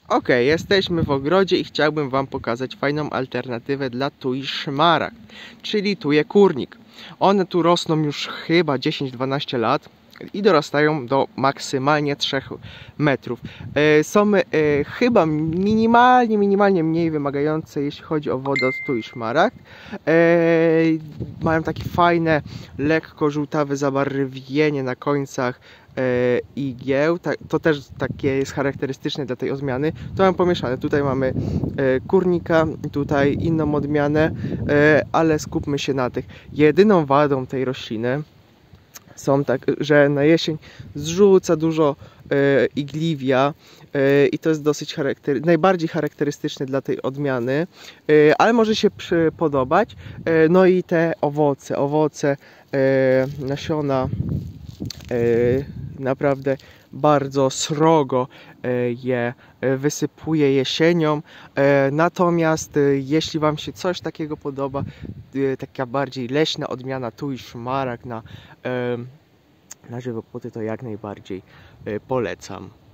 Ok, jesteśmy w ogrodzie i chciałbym Wam pokazać fajną alternatywę dla tui szmaragd, czyli tuje kurnik. One tu rosną już chyba 10-12 lat i dorastają do maksymalnie 3 metrów. Są chyba minimalnie mniej wymagające, jeśli chodzi o wodę od tui szmaragd. Mają takie fajne, lekko żółtawe zabarwienie na końcach igieł. To też takie jest charakterystyczne dla tej odmiany. To mam pomieszane. Tutaj mamy kurnika, tutaj inną odmianę, ale skupmy się na tych. Jedyną wadą tej rośliny są tak, że na jesień zrzuca dużo igliwia i to jest dosyć najbardziej charakterystyczne dla tej odmiany, ale może się podobać. No i te owoce, nasiona naprawdę bardzo srogo je wysypuje jesienią. Natomiast jeśli Wam się coś takiego podoba, taka bardziej leśna odmiana tui szmaragd na żywopłoty, to jak najbardziej polecam.